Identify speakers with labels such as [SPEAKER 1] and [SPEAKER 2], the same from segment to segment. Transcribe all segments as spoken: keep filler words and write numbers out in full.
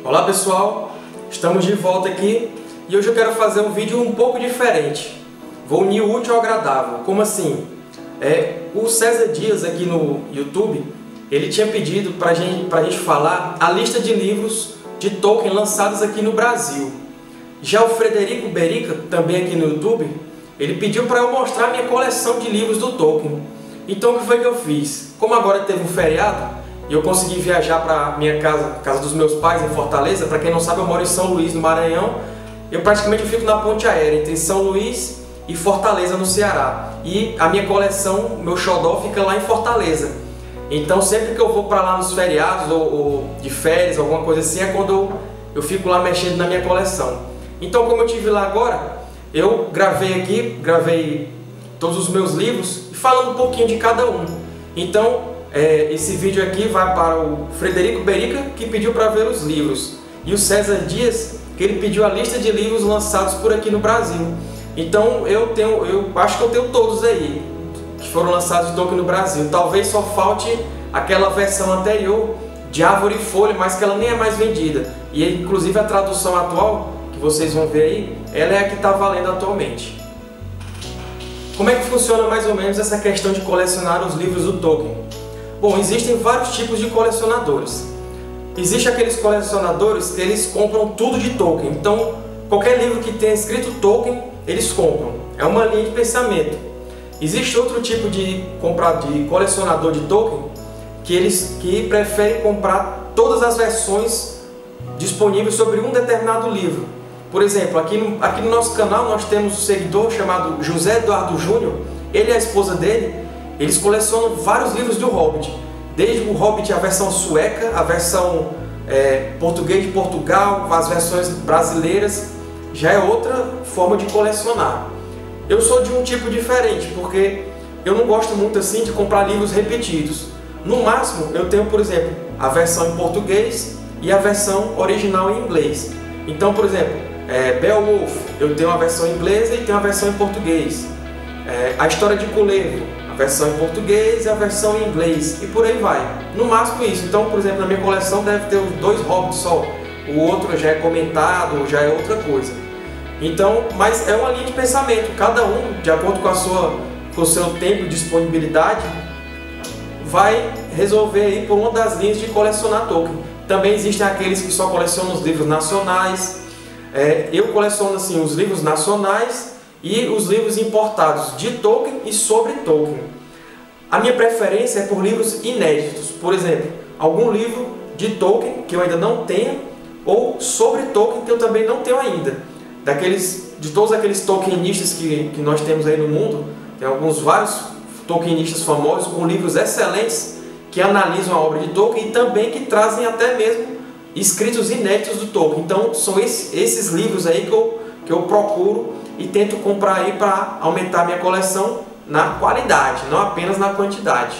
[SPEAKER 1] Olá pessoal, estamos de volta aqui e hoje eu quero fazer um vídeo um pouco diferente. Vou unir o útil ao agradável. Como assim? É, o César Dias aqui no YouTube, ele tinha pedido para gente, a gente falar a lista de livros de Tolkien lançados aqui no Brasil. Já o Frederico Berica, também aqui no YouTube, ele pediu para eu mostrar a minha coleção de livros do Tolkien. Então o que foi que eu fiz? Como agora teve um feriado, e eu consegui viajar para minha casa, casa dos meus pais em Fortaleza. Para quem não sabe, eu moro em São Luís, no Maranhão. Eu praticamente fico na ponte aérea entre São Luís e Fortaleza, no Ceará. E a minha coleção, meu xodó, fica lá em Fortaleza. Então sempre que eu vou para lá nos feriados ou, ou de férias, alguma coisa assim, é quando eu, eu fico lá mexendo na minha coleção. Então, como eu estive lá agora, eu gravei aqui, gravei todos os meus livros e falando um pouquinho de cada um. Então, É, esse vídeo aqui vai para o Frederico Berica, que pediu para ver os livros, e o César Dias, que ele pediu a lista de livros lançados por aqui no Brasil. Então eu tenho, eu acho que eu tenho todos aí que foram lançados de Tolkien no Brasil. Talvez só falte aquela versão anterior de Árvore e Folha, mas que ela nem é mais vendida. E inclusive a tradução atual, que vocês vão ver aí, ela é a que está valendo atualmente. Como é que funciona mais ou menos essa questão de colecionar os livros do Tolkien? Bom, existem vários tipos de colecionadores. Existem aqueles colecionadores que eles compram tudo de Tolkien. Então, qualquer livro que tenha escrito Tolkien, eles compram. É uma linha de pensamento. Existe outro tipo de, comprar, de colecionador de Tolkien que eles que preferem comprar todas as versões disponíveis sobre um determinado livro. Por exemplo, aqui no, aqui no nosso canal nós temos um seguidor chamado José Eduardo Júnior. Ele e a esposa dele, eles colecionam vários livros do Hobbit, desde o Hobbit, a versão sueca, a versão é, português de Portugal, as versões brasileiras. Já é outra forma de colecionar. Eu sou de um tipo diferente, porque eu não gosto muito assim de comprar livros repetidos. No máximo, eu tenho, por exemplo, a versão em português e a versão original em inglês. Então, por exemplo, é, Beowulf, eu tenho a versão inglesa e tenho a versão em português. É, a História de Kullev, versão em português e a versão em inglês, e por aí vai. No máximo isso. Então, por exemplo, na minha coleção deve ter os dois Hobbits só. O outro já é comentado, já é outra coisa. Então, mas é uma linha de pensamento. Cada um, de acordo com, a sua, com o seu tempo e disponibilidade, vai resolver aí por uma das linhas de colecionar Tolkien. Também existem aqueles que só colecionam os livros nacionais. É, eu coleciono assim os livros nacionais e os livros importados de Tolkien e sobre Tolkien. A minha preferência é por livros inéditos. Por exemplo, algum livro de Tolkien que eu ainda não tenha, ou sobre Tolkien que eu também não tenho ainda. Daqueles, de todos aqueles Tolkienistas que, que nós temos aí no mundo, tem alguns vários Tolkienistas famosos com livros excelentes que analisam a obra de Tolkien e também que trazem até mesmo escritos inéditos do Tolkien. Então são esses, esses livros aí que eu, que eu procuro e tento comprar aí para aumentar minha coleção na qualidade, não apenas na quantidade.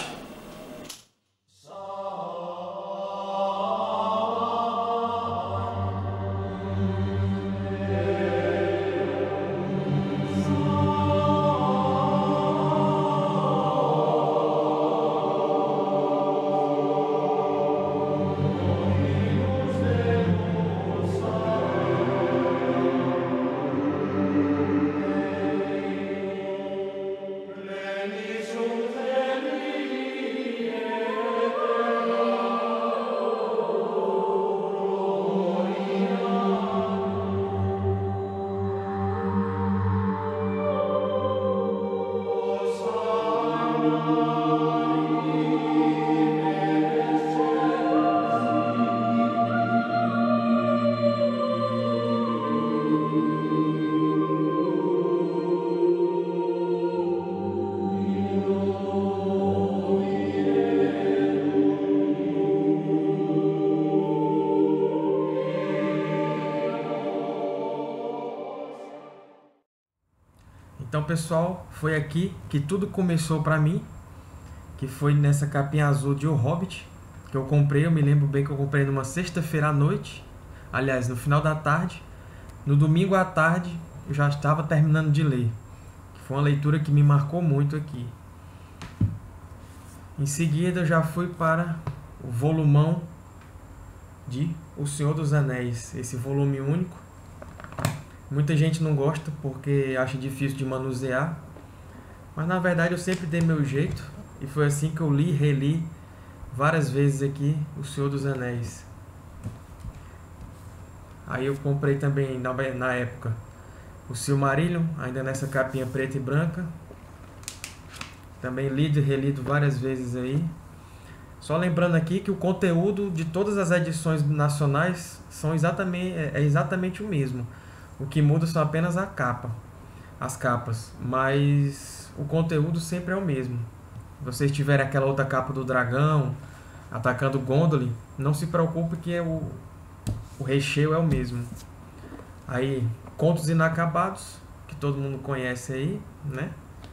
[SPEAKER 1] Então, pessoal, foi aqui que tudo começou para mim, que foi nessa capinha azul de O Hobbit, que eu comprei. Eu me lembro bem que eu comprei numa sexta-feira à noite, aliás, no final da tarde. No domingo à tarde, eu já estava terminando de ler. Foi uma leitura que me marcou muito aqui. Em seguida, eu já fui para o volumão de O Senhor dos Anéis, esse volume único. Muita gente não gosta porque acha difícil de manusear, mas na verdade eu sempre dei meu jeito e foi assim que eu li e reli várias vezes aqui O Senhor dos Anéis. Aí eu comprei também na, na época o Silmarillion, ainda nessa capinha preta e branca. Também lido e relido várias vezes aí. Só lembrando aqui que o conteúdo de todas as edições nacionais são exatamente, é exatamente o mesmo. O que muda são apenas a capa, as capas, mas o conteúdo sempre é o mesmo. Se vocês tiverem aquela outra capa do dragão atacando Gondolin, não se preocupe que é o, o recheio é o mesmo. Aí, Contos Inacabados, que todo mundo conhece aí, né?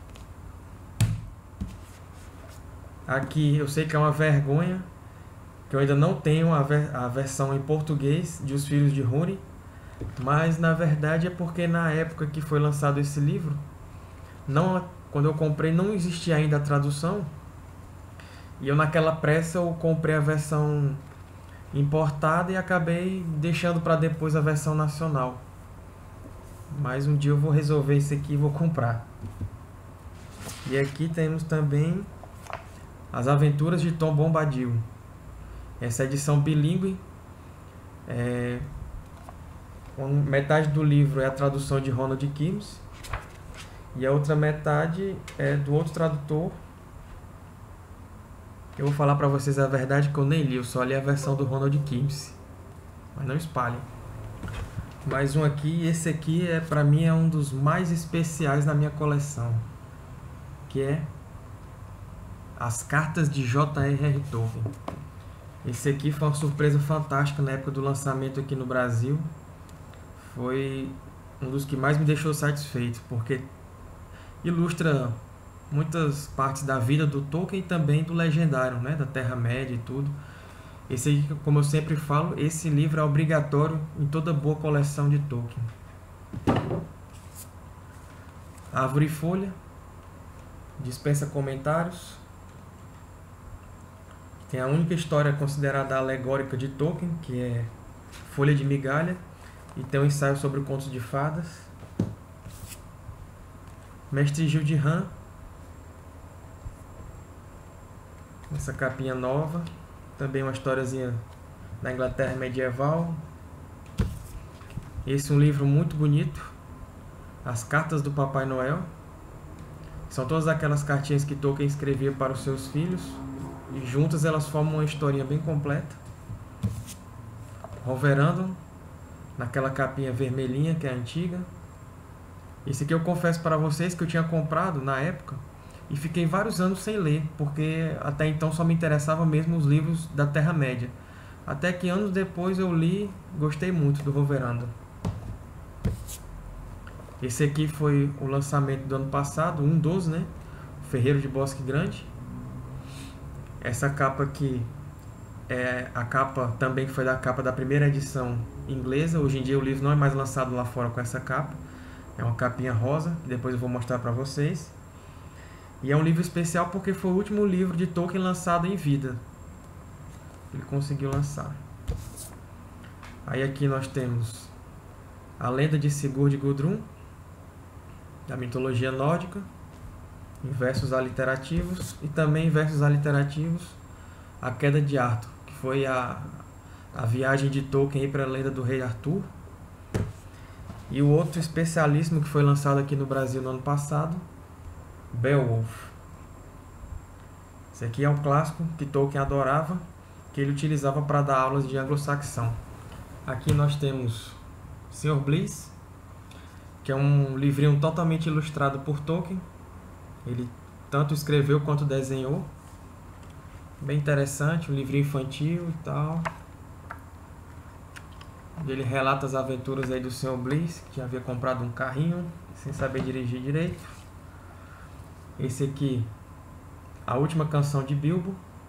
[SPEAKER 1] Aqui eu sei que é uma vergonha, que eu ainda não tenho a, ver, a versão em português de Os Filhos de Húrin, mas na verdade é porque na época que foi lançado esse livro, não, quando eu comprei não existia ainda a tradução, e eu naquela pressa eu comprei a versão importada e acabei deixando para depois a versão nacional. Mas um dia eu vou resolver isso aqui e vou comprar. E aqui temos também As Aventuras de Tom Bombadil. Essa edição bilíngue, é, metade do livro é a tradução de Ronald Kimes e a outra metade é do outro tradutor. Eu vou falar para vocês a verdade que eu nem li, eu só li a versão do Ronald Kimes, mas não espalhem. Mais um aqui, esse aqui é para mim é um dos mais especiais na minha coleção, que é As Cartas de J R R Tolkien. Esse aqui foi uma surpresa fantástica na época do lançamento aqui no Brasil. Foi um dos que mais me deixou satisfeito, porque ilustra muitas partes da vida do Tolkien e também do Legendário, né, da Terra-média e tudo. Esse aqui, como eu sempre falo, esse livro é obrigatório em toda boa coleção de Tolkien. Árvore e Folha, dispensa comentários. Tem a única história considerada alegórica de Tolkien, que é Folha de Migalha, e tem um ensaio sobre contos de fadas. Mestre Gil de Ram, essa capinha nova, também uma historiazinha da Inglaterra medieval. Esse é um livro muito bonito, As Cartas do Papai Noel. São todas aquelas cartinhas que Tolkien escrevia para os seus filhos, e juntas elas formam uma historinha bem completa. Roverandom, naquela capinha vermelhinha que é antiga. Esse aqui eu confesso para vocês que eu tinha comprado na época e fiquei vários anos sem ler, porque até então só me interessava mesmo os livros da Terra-média. Até que anos depois eu li, gostei muito do Roverandom. Esse aqui foi o lançamento do ano passado, um dos, né? Ferreiro de Bosque Grande. Essa capa aqui é a capa também que foi da capa da primeira edição inglesa. Hoje em dia o livro não é mais lançado lá fora com essa capa. É uma capinha rosa, que depois eu vou mostrar para vocês. E é um livro especial porque foi o último livro de Tolkien lançado em vida. Ele conseguiu lançar. Aí aqui nós temos A Lenda de Sigurd e Gudrun, da mitologia nórdica, em versos aliterativos, e também em versos aliterativos A Queda de Arthur, que foi a, a viagem de Tolkien para a lenda do rei Arthur. E o outro especialíssimo que foi lançado aqui no Brasil no ano passado, Beowulf. Esse aqui é um clássico que Tolkien adorava, que ele utilizava para dar aulas de anglo-saxão. Aqui nós temos senhor Bliss, que é um livrinho totalmente ilustrado por Tolkien. Ele tanto escreveu quanto desenhou. Bem interessante, um livrinho infantil e tal. Ele relata as aventuras aí do senhor Bliss, que havia comprado um carrinho sem saber dirigir direito. Esse aqui, A Última Canção de Bilbo.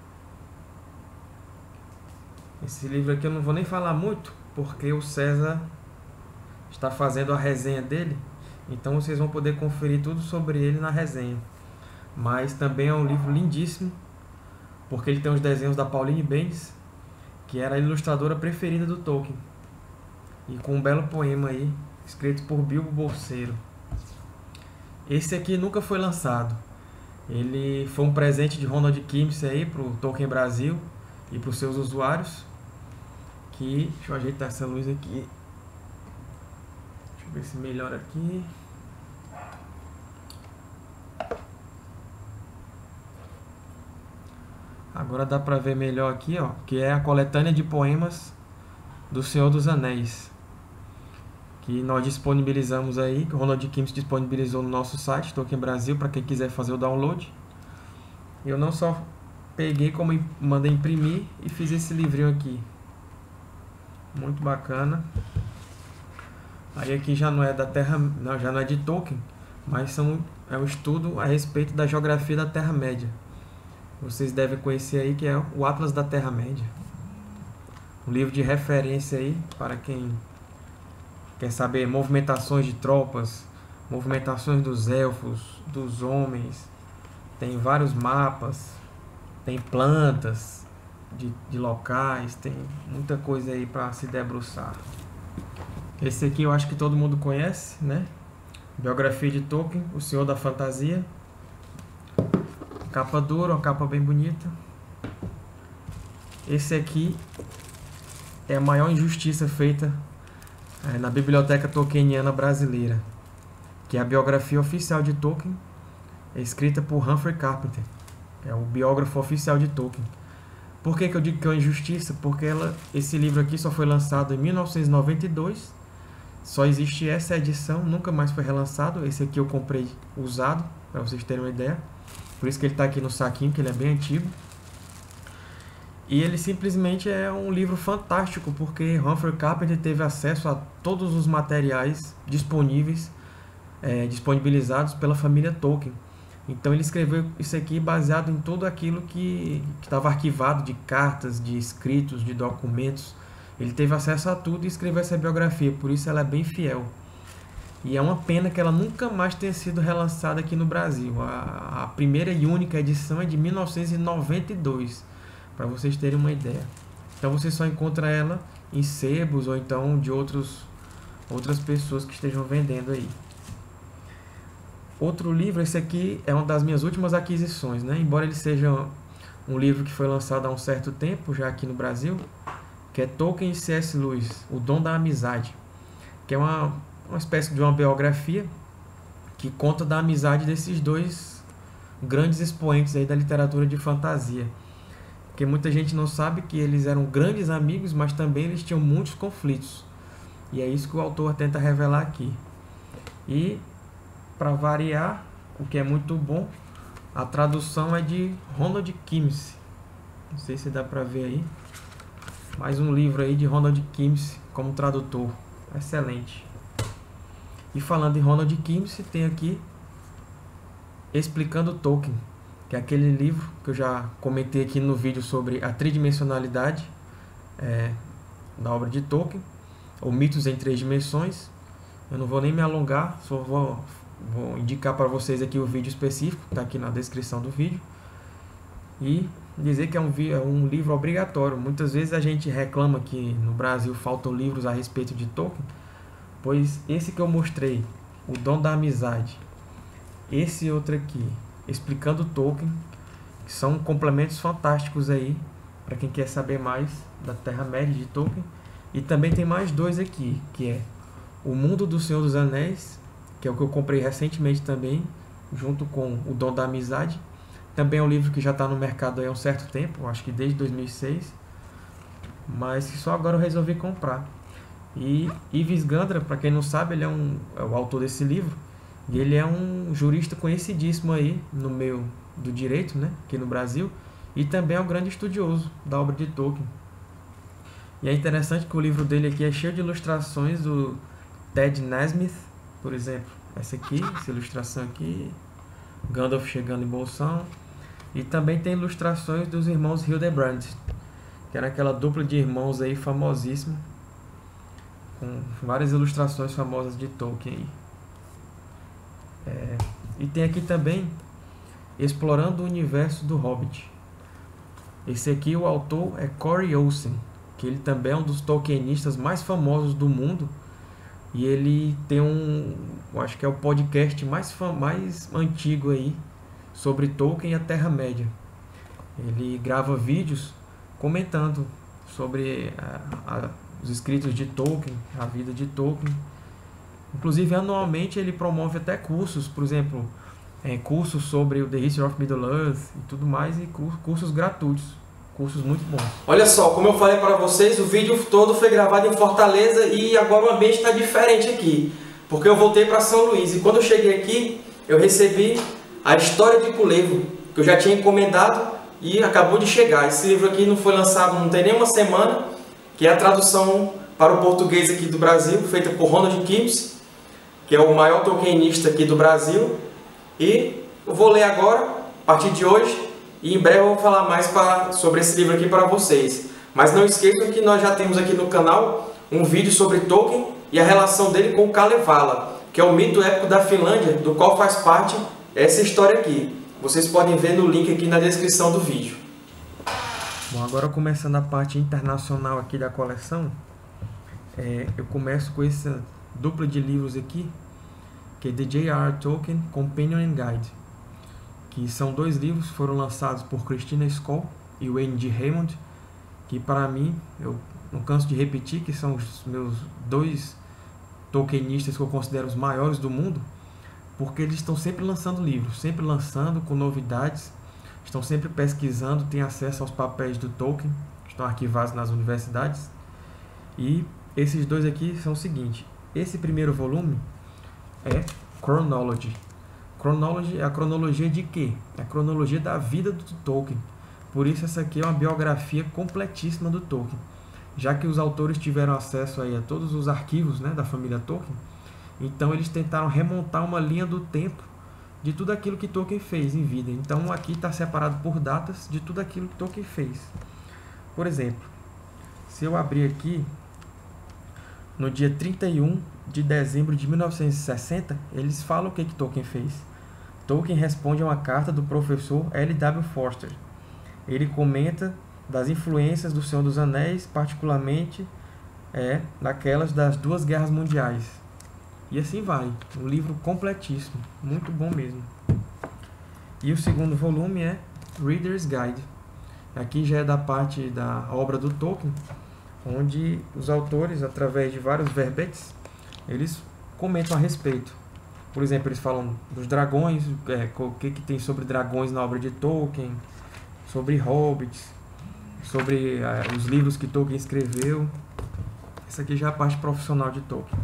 [SPEAKER 1] Esse livro aqui eu não vou nem falar muito, porque o César está fazendo a resenha dele, então vocês vão poder conferir tudo sobre ele na resenha. Mas também é um livro lindíssimo, porque ele tem os desenhos da Pauline Bendis, que era a ilustradora preferida do Tolkien, e com um belo poema aí, escrito por Bilbo Bolseiro. Esse aqui nunca foi lançado. Ele foi um presente de Ronald Kimsey aí para o Tolkien Brasil e para os seus usuários. Que, deixa eu ajeitar essa luz aqui. Deixa eu ver se melhora aqui. Agora dá para ver melhor aqui, ó, que é a coletânea de poemas do Senhor dos Anéis, que nós disponibilizamos aí, que o Ronald Kimsey disponibilizou no nosso site, Tolkien Brasil, para quem quiser fazer o download. Eu não só peguei, como mandei imprimir e fiz esse livrinho aqui. Muito bacana. Aí aqui já não é da Terra, não, já não é de Tolkien, mas são, é um estudo a respeito da geografia da Terra-média. Vocês devem conhecer aí, que é o Atlas da Terra-média. Um livro de referência aí para quem quer saber movimentações de tropas, movimentações dos elfos, dos homens. Tem vários mapas, tem plantas de, de locais, tem muita coisa aí para se debruçar. Esse aqui eu acho que todo mundo conhece, né? Biografia de Tolkien, O Senhor da Fantasia. Capa dura, uma capa bem bonita. Esse aqui é a maior injustiça feita é, na Biblioteca Tolkieniana Brasileira, que é a biografia oficial de Tolkien, é escrita por Humphrey Carpenter, é o biógrafo oficial de Tolkien. Por que que eu digo que é uma injustiça? Porque ela, esse livro aqui só foi lançado em mil novecentos e noventa e dois, só existe essa edição, nunca mais foi relançado. Esse aqui eu comprei usado, para vocês terem uma ideia. Por isso que ele está aqui no saquinho, que ele é bem antigo. E ele simplesmente é um livro fantástico, porque Humphrey Carpenter teve acesso a todos os materiais disponíveis, é, disponibilizados pela família Tolkien. Então ele escreveu isso aqui baseado em tudo aquilo que estava arquivado, de cartas, de escritos, de documentos. Ele teve acesso a tudo e escreveu essa biografia, por isso ela é bem fiel. E é uma pena que ela nunca mais tenha sido relançada aqui no Brasil. A, a primeira e única edição é de mil novecentos e noventa e dois, para vocês terem uma ideia. Então você só encontra ela em sebos ou então de outros, outras pessoas que estejam vendendo aí. Outro livro, esse aqui é uma das minhas últimas aquisições, né? Embora ele seja um livro que foi lançado há um certo tempo, já aqui no Brasil, que é Tolkien e C S Lewis, O Dom da Amizade, que é uma uma espécie de uma biografia que conta da amizade desses dois grandes expoentes aí da literatura de fantasia. Porque muita gente não sabe que eles eram grandes amigos, mas também eles tinham muitos conflitos. E é isso que o autor tenta revelar aqui. E, para variar, o que é muito bom, a tradução é de Ronald Kimsey. Não sei se dá para ver aí. Mais um livro aí de Ronald Kimsey como tradutor. Excelente. E falando em Ronald Kimsey, tem aqui Explicando Tolkien, que é aquele livro que eu já comentei aqui no vídeo sobre a tridimensionalidade é, da obra de Tolkien, ou mitos em três dimensões. Eu não vou nem me alongar, só vou, vou indicar para vocês aqui o vídeo específico, que está aqui na descrição do vídeo. E dizer que é um, é um livro obrigatório. Muitas vezes a gente reclama que no Brasil faltam livros a respeito de Tolkien, pois esse que eu mostrei, O Dom da Amizade, esse outro aqui, Explicando Tolkien, que são complementos fantásticos aí, para quem quer saber mais da Terra-média de Tolkien. E também tem mais dois aqui, que é O Mundo do Senhor dos Anéis, que é o que eu comprei recentemente também, junto com O Dom da Amizade. Também é um livro que já está no mercado aí há um certo tempo, acho que desde dois mil e seis, mas que só agora eu resolvi comprar. E Ives Gandra, para quem não sabe, ele é, um, é o autor desse livro, e ele é um jurista conhecidíssimo aí no meio do direito, né, aqui no Brasil, e também é um grande estudioso da obra de Tolkien. E é interessante que o livro dele aqui é cheio de ilustrações do Ted Nasmith, por exemplo, essa aqui, essa ilustração aqui, Gandalf chegando em Bolsão, e também tem ilustrações dos irmãos Hildebrand, que era aquela dupla de irmãos aí famosíssima, com várias ilustrações famosas de Tolkien aí. É, e tem aqui também Explorando o Universo do Hobbit. Esse aqui, o autor é Corey Olsen.
[SPEAKER 2] que ele também é um dos tolkienistas mais famosos do mundo. E ele tem um, eu acho que é o podcast mais, mais antigo aí sobre Tolkien e a Terra-média. Ele grava vídeos comentando sobre a, a, os escritos de Tolkien, a vida de Tolkien. Inclusive, anualmente ele promove até cursos, por exemplo, é, cursos sobre o The History of Middle-earth e tudo mais, e cursos gratuitos, cursos muito bons.
[SPEAKER 1] Olha só, como eu falei para vocês, o vídeo todo foi gravado em Fortaleza e agora o ambiente está diferente aqui, porque eu voltei para São Luís e quando eu cheguei aqui, eu recebi a História de Kullevo, que eu já tinha encomendado e acabou de chegar. Esse livro aqui não foi lançado, não tem nem uma semana, que é a tradução para o português aqui do Brasil, feita por Ronald Gibbs, que é o maior tolkienista aqui do Brasil. E eu vou ler agora, a partir de hoje, e em breve eu vou falar mais pra, sobre esse livro aqui para vocês. Mas não esqueçam que nós já temos aqui no canal um vídeo sobre Tolkien e a relação dele com o Kalevala, que é o mito épico da Finlândia, do qual faz parte essa história aqui. Vocês podem ver no link aqui na descrição do vídeo.
[SPEAKER 2] Bom, agora começando a parte internacional aqui da coleção, é, eu começo com essa dupla de livros aqui, que é The J R R Tolkien Companion and Guide, que são dois livros que foram lançados por Christina Scoll e Wayne G. Raymond, que para mim, eu não canso de repetir, que são os meus dois tolkienistas que eu considero os maiores do mundo, porque eles estão sempre lançando livros, sempre lançando com novidades, estão sempre pesquisando, têm acesso aos papéis do Tolkien, que estão arquivados nas universidades. E esses dois aqui são o seguinte: esse primeiro volume é Chronology. Chronology é a cronologia de quê? É a cronologia da vida do Tolkien. Por isso essa aqui é uma biografia completíssima do Tolkien, já que os autores tiveram acesso aí a todos os arquivos, né, da família Tolkien. Então eles tentaram remontar uma linha do tempo de tudo aquilo que Tolkien fez em vida. Então aqui está separado por datas de tudo aquilo que Tolkien fez. Por exemplo, se eu abrir aqui, no dia trinta e um de dezembro de mil novecentos e sessenta, eles falam o que, que Tolkien fez. Tolkien responde a uma carta do professor L W Forster. Ele comenta das influências do Senhor dos Anéis, particularmente é, naquelas das duas guerras mundiais. E assim vai, um livro completíssimo, muito bom mesmo. E o segundo volume é Reader's Guide. Aqui já é da parte da obra do Tolkien, onde os autores, através de vários verbetes, eles comentam a respeito. Por exemplo, eles falam dos dragões, é, o que, que tem sobre dragões na obra de Tolkien, sobre hobbits, sobre é, os livros que Tolkien escreveu. Essa aqui já é a parte profissional de Tolkien.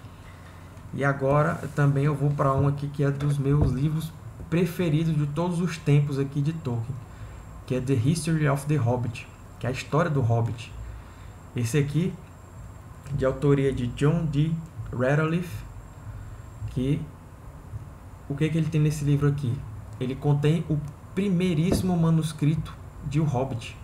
[SPEAKER 2] E agora também eu vou para um aqui que é dos meus livros preferidos de todos os tempos aqui de Tolkien, que é The History of the Hobbit, que é a história do Hobbit. Esse aqui, de autoria de John D. Rateliff, que o que, que ele tem nesse livro aqui? Ele contém o primeiríssimo manuscrito de O Hobbit.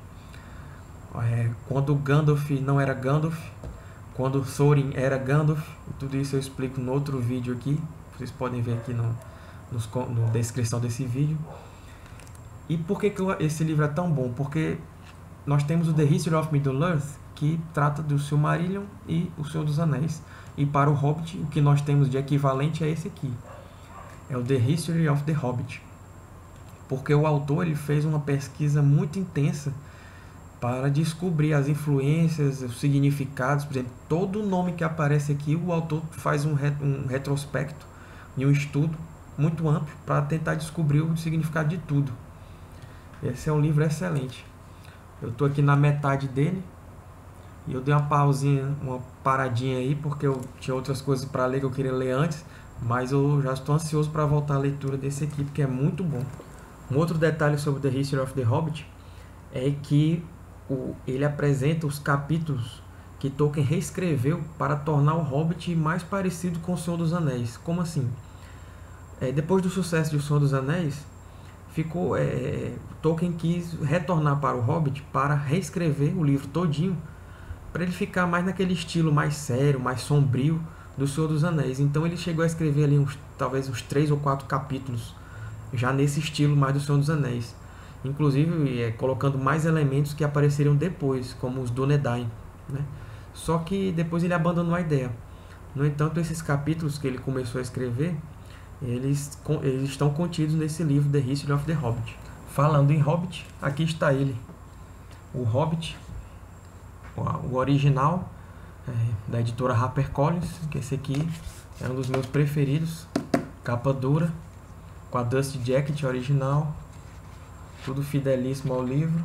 [SPEAKER 2] É, quando Gandalf não era Gandalf, quando Thorin era Gandalf, tudo isso eu explico no outro vídeo aqui, vocês podem ver aqui no, nos, na descrição desse vídeo. E por que, que esse livro é tão bom? Porque nós temos o The History of Middle-earth, que trata do Silmarillion e o Senhor dos Anéis. E para o Hobbit, o que nós temos de equivalente é esse aqui. É o The History of the Hobbit. Porque o autor ele fez uma pesquisa muito intensa para descobrir as influências, os significados. Por exemplo, todo nome que aparece aqui, o autor faz um, re um retrospecto e um estudo muito amplo para tentar descobrir o significado de tudo. Esse é um livro excelente. Eu estou aqui na metade dele. E eu dei uma pausinha, uma paradinha aí, porque eu tinha outras coisas para ler que eu queria ler antes, mas eu já estou ansioso para voltar à leitura desse aqui, porque é muito bom. Um outro detalhe sobre The History of the Hobbit é que o, ele apresenta os capítulos que Tolkien reescreveu para tornar o Hobbit mais parecido com o Senhor dos Anéis. Como assim? É, depois do sucesso de O Senhor dos Anéis, ficou, é, Tolkien quis retornar para o Hobbit para reescrever o livro todinho, para ele ficar mais naquele estilo mais sério, mais sombrio do Senhor dos Anéis. Então ele chegou a escrever ali uns, talvez uns três ou quatro capítulos, já nesse estilo mais do Senhor dos Anéis. Inclusive é, colocando mais elementos que apareceriam depois, como os Dúnedain. né? Só que depois ele abandonou a ideia. No entanto, esses capítulos que ele começou a escrever, eles, eles estão contidos nesse livro The History of the Hobbit. Falando em Hobbit, aqui está ele, o Hobbit, o original, é, da editora HarperCollins, que esse aqui é um dos meus preferidos, capa dura, com a Dust Jacket original, tudo fidelíssimo ao livro,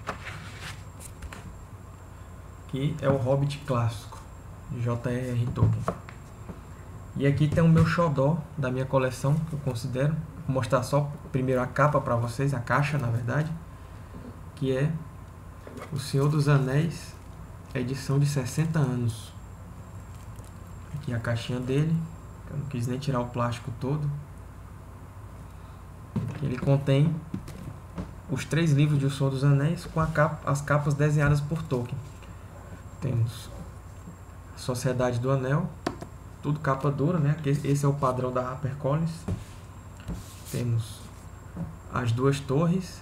[SPEAKER 2] que é o Hobbit clássico, de J R R Tolkien. E aqui tem o meu xodó da minha coleção, que eu considero. Vou mostrar só primeiro a capa para vocês, a caixa na verdade, que é O Senhor dos Anéis, edição de sessenta anos. Aqui a caixinha dele, eu não quis nem tirar o plástico todo. Ele contém os três livros de O Senhor dos Anéis com a capa, as capas desenhadas por Tolkien. Temos Sociedade do Anel, tudo capa dura, né? Esse é o padrão da HarperCollins. Temos As Duas Torres.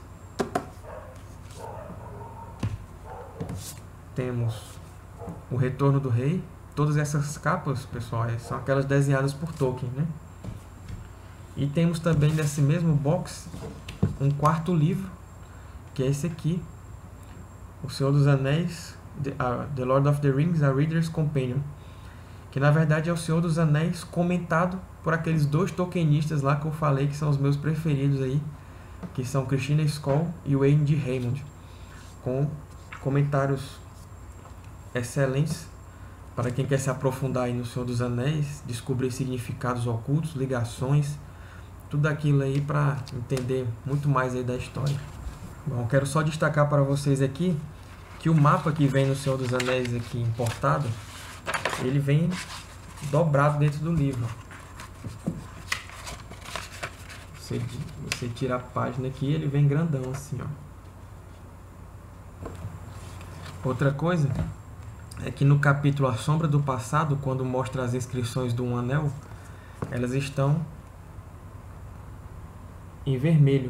[SPEAKER 2] Temos O Retorno do Rei. Todas essas capas, pessoal, são aquelas desenhadas por Tolkien, né? E temos também nesse mesmo box um quarto livro, que é esse aqui, O Senhor dos Anéis, The, uh, The Lord of the Rings, A Reader's Companion, que na verdade é o Senhor dos Anéis comentado por aqueles dois tolkienistas lá que eu falei que são os meus preferidos aí, que são Christina Skoll e o Wayne D. Raymond, com comentários excelentes para quem quer se aprofundar aí no Senhor dos Anéis, descobrir significados ocultos, ligações, tudo aquilo aí para entender muito mais aí da história. Bom, eu quero só destacar para vocês aqui que o mapa que vem no Senhor dos Anéis aqui importado, ele vem dobrado dentro do livro. Você, você tira a página aqui, ele vem grandão assim, ó. Outra coisa é que no capítulo A Sombra do Passado, quando mostra as inscrições do Um Anel, elas estão em vermelho,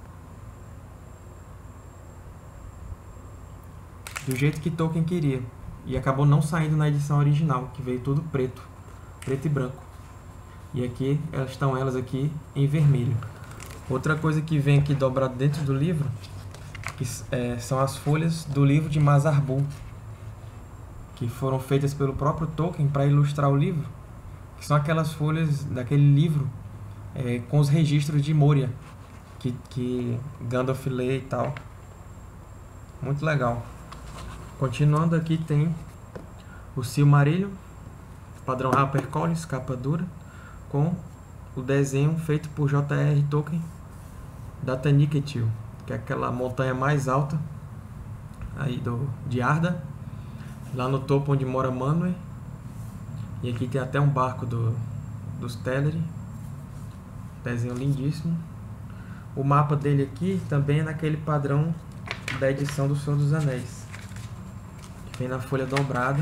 [SPEAKER 2] do jeito que Tolkien queria, e acabou não saindo na edição original, que veio tudo preto, preto e branco. E aqui elas estão elas aqui em vermelho. Outra coisa que vem aqui dobrado dentro do livro, que é, são as folhas do livro de Mazarbul, que foram feitas pelo próprio Tolkien para ilustrar o livro, que são aquelas folhas daquele livro é, com os registros de Moria, que, que Gandalf lê e tal. Muito legal. Continuando aqui tem o Silmarillion, padrão HarperCollins, capa dura, com o desenho feito por J R R Tolkien da Taniquetil, que é aquela montanha mais alta aí do, de Arda, lá no topo onde mora Manwë. E aqui tem até um barco do, dos Teleri, desenho lindíssimo. O mapa dele aqui também é naquele padrão da edição do Senhor dos Anéis, que vem na folha dobrada.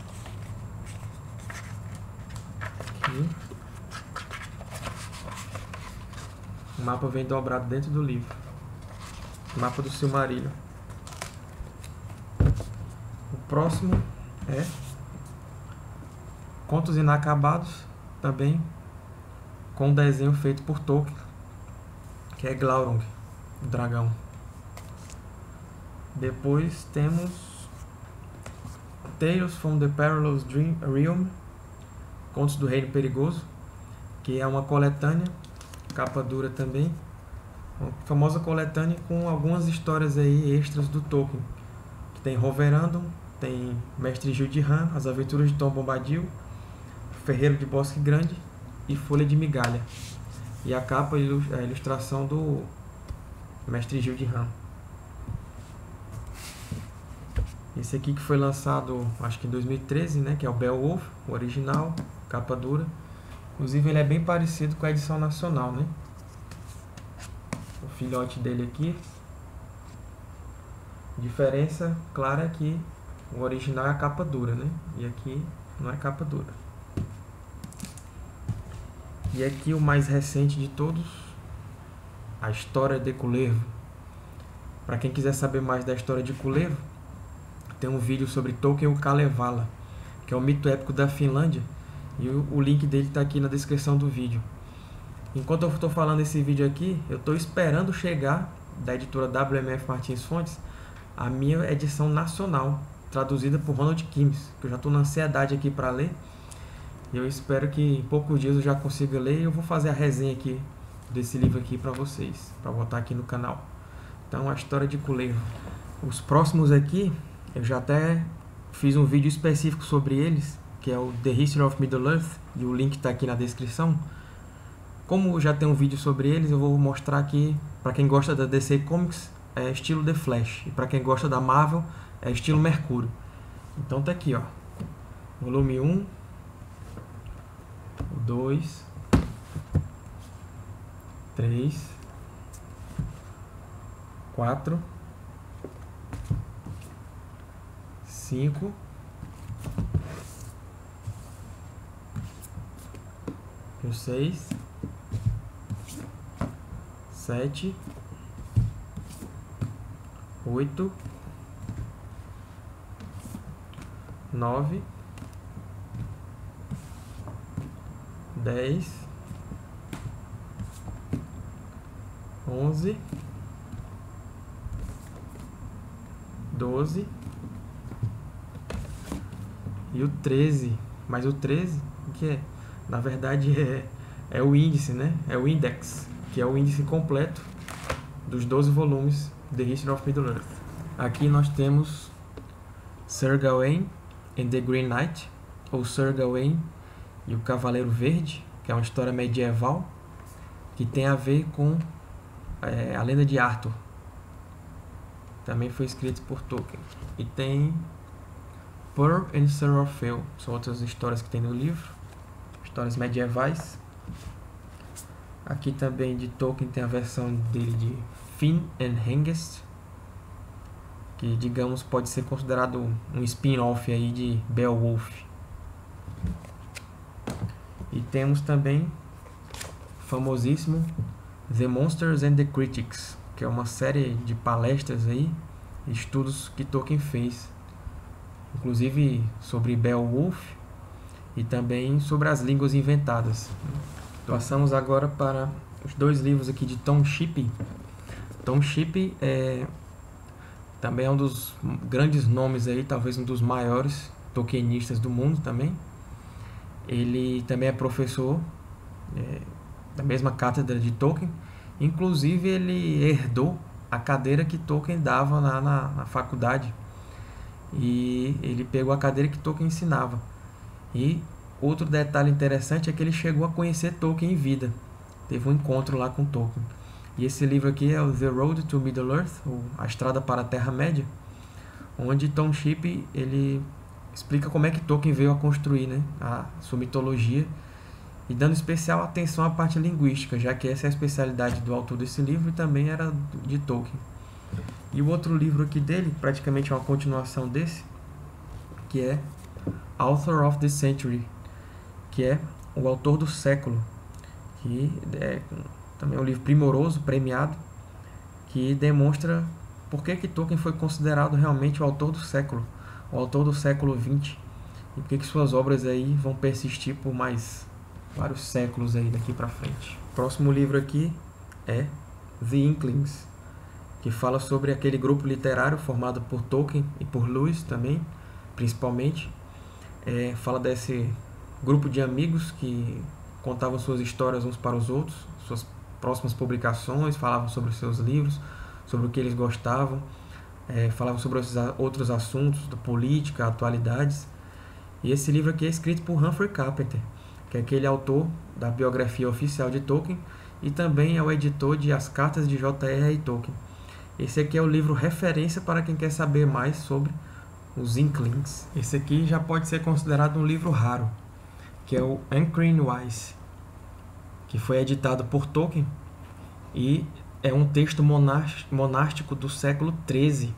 [SPEAKER 2] Aqui. O mapa vem dobrado dentro do livro. O mapa do Silmarillion. O próximo é Contos Inacabados, também com um desenho feito por Tolkien, que é Glaurung, o dragão. Depois temos Tales from the Perilous Dream Realm, Contos do Reino Perigoso, que é uma coletânea, capa dura também, uma famosa coletânea com algumas histórias aí extras do Tolkien, que tem Roverandom, tem Mestre Gil de Ram, As Aventuras de Tom Bombadil, Ferreiro de Bosque Grande e Folha de Migalha. E a capa é a ilustração do Mestre Gil de Ram. Esse aqui que foi lançado, acho que em dois mil e treze, né, que é o Beowulf, o original, capa dura. Inclusive ele é bem parecido com a edição nacional, né? O filhote dele aqui. A diferença clara é que o original é a capa dura, né? E aqui não é capa dura. E aqui o mais recente de todos, A História de Cullevo. Para quem quiser saber mais da história de Cullevo, tem um vídeo sobre Tolkien o Kalevala, que é um mito épico da Finlândia, e o, o link dele está aqui na descrição do vídeo. Enquanto eu estou falando esse vídeo aqui, eu estou esperando chegar da editora W M F Martins Fontes a minha edição nacional, traduzida por Ronald Kimes, que eu já estou na ansiedade aqui para ler. E eu espero que em poucos dias eu já consiga ler, e eu vou fazer a resenha aqui desse livro aqui para vocês, para botar aqui no canal. Então, a história de Cullevo. Os próximos aqui, eu já até fiz um vídeo específico sobre eles, que é o The History of Middle-earth, e o link está aqui na descrição. Como já tem um vídeo sobre eles, eu vou mostrar aqui, para quem gosta da D C Comics, é estilo The Flash, e para quem gosta da Marvel, é estilo Mercúrio. Então tá aqui, ó, volume um, dois, três, quatro, cinco, seis, sete, oito, nove, dez, onze, doze e o treze. Mas o treze, o que é? Na verdade é, é o índice, né? É o index, que é o índice completo dos doze volumes The History of Middle-earth. Aqui nós temos Sir Gawain and the Green Knight, ou Sir Gawain e o Cavaleiro Verde, que é uma história medieval que tem a ver com é, a lenda de Arthur. Também foi escrito por Tolkien. E tem Pearl and Sir Orfeu, são outras histórias que tem no livro, histórias medievais. Aqui também de Tolkien tem a versão dele de Finn and Hengest, que digamos pode ser considerado um spin-off aí de Beowulf. E temos também famosíssimo The Monsters and the Critics, que é uma série de palestras aí, estudos que Tolkien fez, inclusive sobre Beowulf e também sobre as línguas inventadas. Passamos agora para os dois livros aqui de Tom Shippey. Tom Shippey é também é um dos grandes nomes aí, talvez um dos maiores tolkienistas do mundo também. Ele também é professor é, da mesma cátedra de Tolkien. Inclusive ele herdou a cadeira que Tolkien dava na, na, na faculdade. E ele pegou a cadeira que Tolkien ensinava. E outro detalhe interessante é que ele chegou a conhecer Tolkien em vida. Teve um encontro lá com Tolkien. E esse livro aqui é o The Road to Middle-earth, ou A Estrada para a Terra-média, onde Tom Shippey ele explica como é que Tolkien veio a construir, né, a sua mitologia, e dando especial atenção à parte linguística, já que essa é a especialidade do autor desse livro e também era de Tolkien. E o outro livro aqui dele, praticamente é uma continuação desse, que é Author of the Century, que é o autor do século, que é também é um livro primoroso, premiado, que demonstra por que que Tolkien foi considerado realmente o autor do século, o autor do século vinte, e por que que suas obras aí vão persistir por mais vários séculos aí daqui para frente. O próximo livro aqui é The Inklings, que fala sobre aquele grupo literário formado por Tolkien e por Lewis também, principalmente. É, fala desse grupo de amigos que contavam suas histórias uns para os outros, suas próximas publicações, falavam sobre os seus livros, sobre o que eles gostavam, é, falavam sobre outros assuntos, da política, atualidades. E esse livro aqui é escrito por Humphrey Carpenter, que é aquele autor da biografia oficial de Tolkien e também é o editor de As Cartas de J R R Tolkien. Esse aqui é o livro referência para quem quer saber mais sobre os Inklings. Esse aqui já pode ser considerado um livro raro, que é o Anchoring Wise, que foi editado por Tolkien e é um texto monástico do século treze.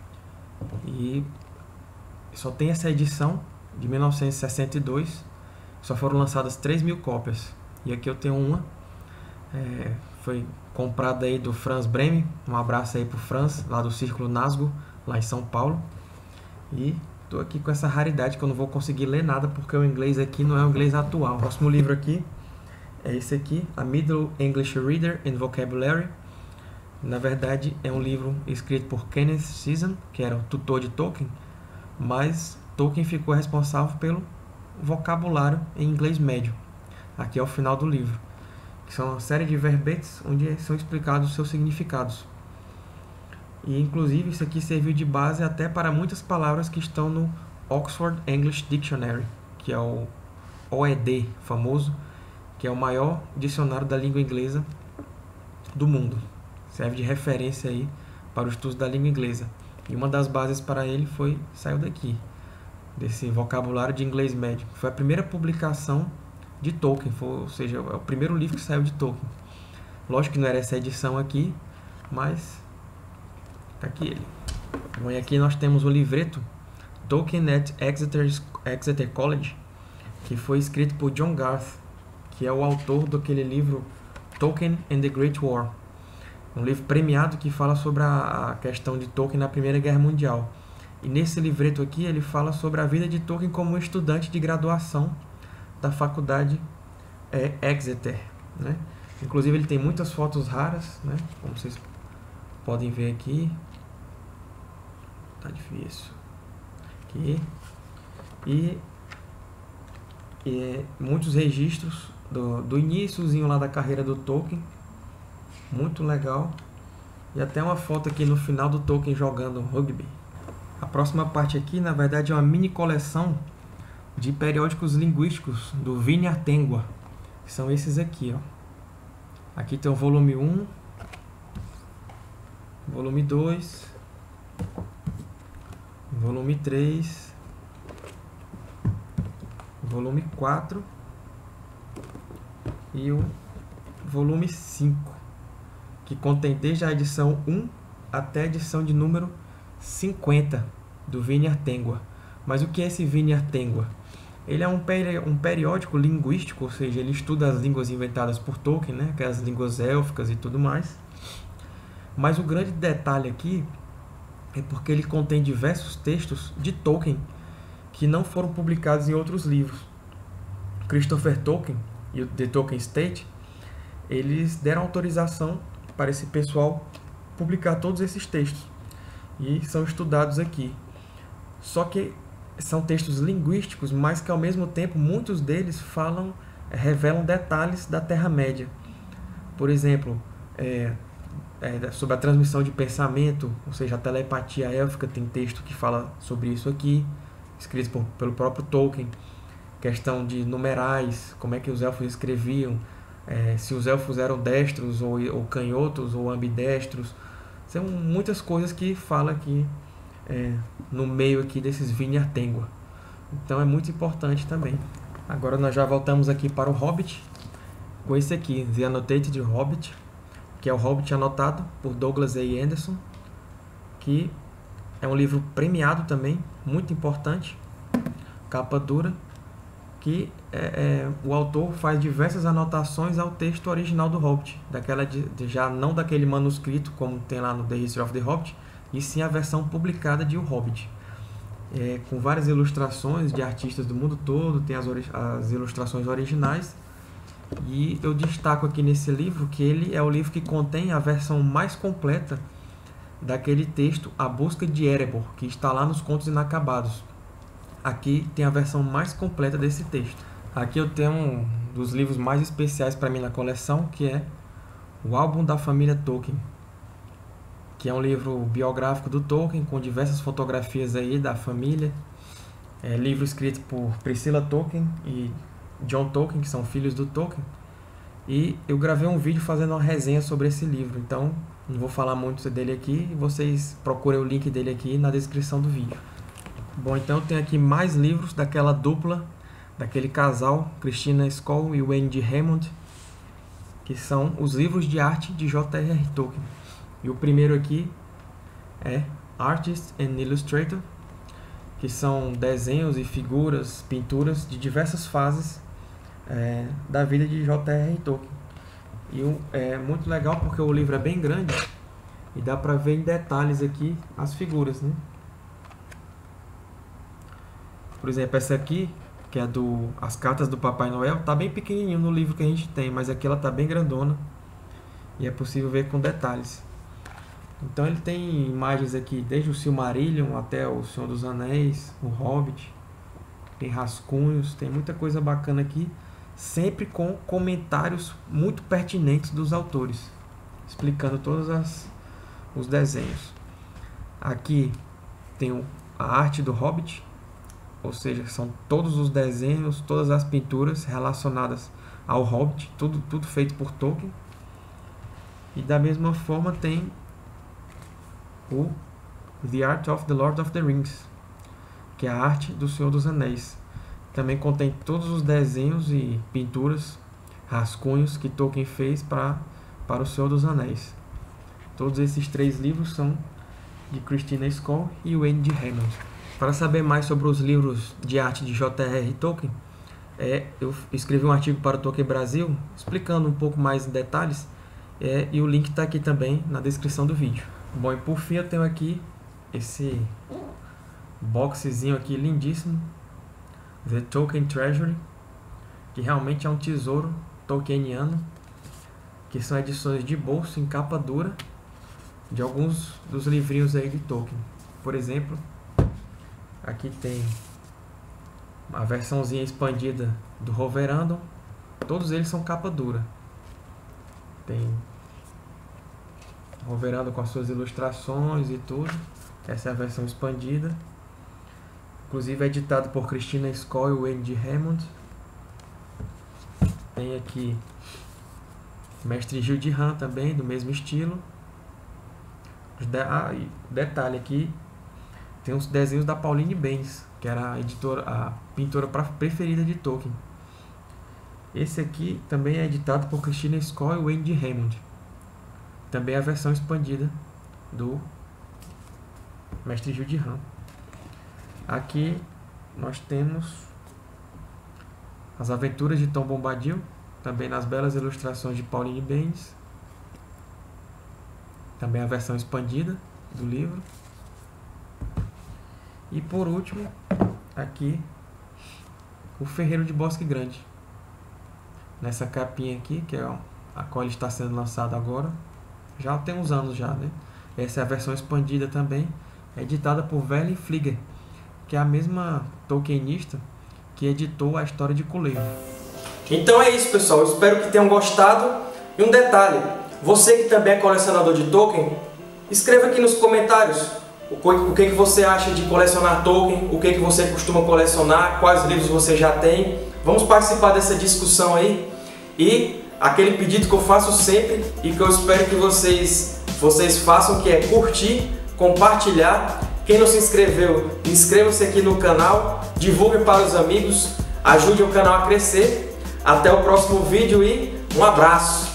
[SPEAKER 2] E só tem essa edição de mil novecentos e sessenta e dois, só foram lançadas três mil cópias. E aqui eu tenho uma, é, foi comprada aí do Franz Bremen, um abraço aí pro Franz, lá do Círculo Nazgûl, lá em São Paulo. E estou aqui com essa raridade que eu não vou conseguir ler nada porque o inglês aqui não é o inglês atual. O próximo livro aqui é esse aqui, A Middle English Reader and Vocabulary. Na verdade é um livro escrito por Kenneth Sisson, que era o tutor de Tolkien, mas Tolkien ficou responsável pelo vocabulário em inglês médio. Aqui é o final do livro, que são uma série de verbetes onde são explicados os seus significados. E inclusive isso aqui serviu de base até para muitas palavras que estão no Oxford English Dictionary, que é o O E D famoso, que é o maior dicionário da língua inglesa do mundo. Serve de referência aí para o estudo da língua inglesa. E uma das bases para ele foi saiu daqui, desse vocabulário de inglês médio. Foi a primeira publicação de Tolkien, foi, ou seja, é o primeiro livro que saiu de Tolkien. Lógico que não era essa edição aqui, mas tá aqui ele. Bom, e aqui nós temos o livreto Tolkien at Exeter, Exeter College, que foi escrito por John Garth, que é o autor daquele livro Tolkien and the Great War. Um livro premiado que fala sobre a, a questão de Tolkien na Primeira Guerra Mundial. E nesse livreto aqui ele fala sobre a vida de Tolkien como estudante de graduação da faculdade é, Exeter, né? Inclusive ele tem muitas fotos raras, né? Como vocês podem ver aqui. Tá difícil. Aqui. E, e muitos registros do, do iníciozinho lá da carreira do Tolkien. Muito legal. E até uma foto aqui no final do Tolkien jogando rugby. A próxima parte aqui, na verdade, é uma mini coleção de periódicos linguísticos do Vinyar Tengwar. São esses aqui, ó. Aqui tem o volume um, volume dois, volume três, volume quatro e o volume cinco, que contém desde a edição um até a edição de número cinquenta do Vinyar Tengwar. Mas o que é esse Vinyar Tengwar? Ele é um, peri um periódico linguístico, ou seja, ele estuda as línguas inventadas por Tolkien, né, aquelas línguas élficas e tudo mais. Mas o grande detalhe aqui é porque ele contém diversos textos de Tolkien que não foram publicados em outros livros. Christopher Tolkien e o The Tolkien Estate, eles deram autorização para esse pessoal publicar todos esses textos e são estudados aqui. Só que são textos linguísticos, mas que ao mesmo tempo muitos deles falam, revelam detalhes da Terra-média. Por exemplo, é, é, sobre a transmissão de pensamento, ou seja, a telepatia élfica, tem texto que fala sobre isso aqui, escrito por, pelo próprio Tolkien. Questão de numerais, como é que os elfos escreviam, é, se os elfos eram destros ou, ou canhotos ou ambidestros. São muitas coisas que fala aqui é, no meio aqui desses Vinyar Tengwar. Então é muito importante também. Agora nós já voltamos aqui para o Hobbit, com esse aqui, The Annotated Hobbit, que é o Hobbit anotado por Douglas A. Anderson, que é um livro premiado também, muito importante, capa dura, que é, é, o autor faz diversas anotações ao texto original do Hobbit, daquela de, de, já não daquele manuscrito como tem lá no The History of the Hobbit, e sim a versão publicada de O Hobbit, é, com várias ilustrações de artistas do mundo todo, tem as, as ilustrações originais, e eu destaco aqui nesse livro que ele é o livro que contém a versão mais completa daquele texto A Busca de Erebor, que está lá nos Contos Inacabados. Aqui tem a versão mais completa desse texto. Aqui eu tenho um dos livros mais especiais para mim na coleção, que é O Álbum da Família Tolkien, que é um livro biográfico do Tolkien, com diversas fotografias aí da família. É livro escrito por Priscilla Tolkien e John Tolkien, que são filhos do Tolkien. E eu gravei um vídeo fazendo uma resenha sobre esse livro, então não vou falar muito dele aqui, vocês procurem o link dele aqui na descrição do vídeo. Bom, então eu tenho aqui mais livros daquela dupla, daquele casal, Christina Scoll e Wayne D. Hammond, que são os livros de arte de J R R Tolkien. E o primeiro aqui é Artist and Illustrator, que são desenhos e figuras, pinturas de diversas fases é, da vida de J R R Tolkien. E é muito legal porque o livro é bem grande e dá para ver em detalhes aqui as figuras, né? Por exemplo, essa aqui, que é do As Cartas do Papai Noel, tá bem pequenininho no livro que a gente tem, mas aqui ela tá bem grandona e é possível ver com detalhes. Então ele tem imagens aqui desde o Silmarillion até o Senhor dos Anéis, o Hobbit, tem rascunhos, tem muita coisa bacana aqui, sempre com comentários muito pertinentes dos autores, explicando todos as, os desenhos. Aqui tem a arte do Hobbit, ou seja, são todos os desenhos, todas as pinturas relacionadas ao Hobbit, tudo, tudo feito por Tolkien. E da mesma forma tem o The Art of the Lord of the Rings, que é a arte do Senhor dos Anéis. Também contém todos os desenhos e pinturas, rascunhos que Tolkien fez para, para o Senhor dos Anéis. Todos esses três livros são de Christina Scoll e Wayne D. Hammond. Para saber mais sobre os livros de arte de J R R. Tolkien, é, eu escrevi um artigo para o Tolkien Brasil, explicando um pouco mais em detalhes, é, e o link está aqui também na descrição do vídeo. Bom, e por fim eu tenho aqui esse boxezinho aqui lindíssimo, The Tolkien Treasury, que realmente é um tesouro tolkieniano, que são edições de bolso em capa dura de alguns dos livrinhos aí de Tolkien. Por exemplo, aqui tem a versãozinha expandida do Roverandom, todos eles são capa dura. Tem Roverandom com as suas ilustrações e tudo. Essa é a versão expandida. Inclusive é editado por Christina Scoll e Wayne D. Hammond. Tem aqui Mestre Gil de Han também, do mesmo estilo. Ah, e detalhe aqui, tem os desenhos da Pauline Baynes, que era a editora, a pintora preferida de Tolkien. Esse aqui também é editado por Christina Scoll e Wayne D. Hammond. Também é a versão expandida do Mestre Gil de Han. Aqui nós temos As Aventuras de Tom Bombadil, também nas belas ilustrações de Pauline Baynes. Também a versão expandida do livro. E por último, aqui, O Ferreiro de Bosque Grande. Nessa capinha aqui, que é a qual ele está sendo lançado agora. Já tem uns anos já, né? Essa é a versão expandida também, editada por Verlin Flieger, que é a mesma tolkienista que editou a história de Culeiro.
[SPEAKER 1] Então é isso, pessoal. Eu espero que tenham gostado. E um detalhe, você que também é colecionador de Tolkien, escreva aqui nos comentários o que, que você acha de colecionar Tolkien, o que, que você costuma colecionar, quais livros você já tem. Vamos participar dessa discussão aí. E aquele pedido que eu faço sempre e que eu espero que vocês, vocês façam, que é curtir, compartilhar. Quem não se inscreveu, inscreva-se aqui no canal, divulgue para os amigos, ajude o canal a crescer. Até o próximo vídeo e um abraço!